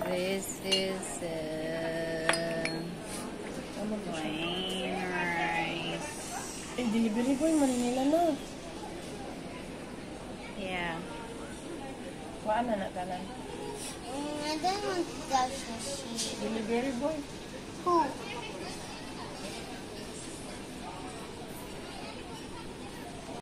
This is plain rice. Delivery boy, Manila na. Yeah. Kuhaan na tanan. I don't want to go sushi. Delivery boy.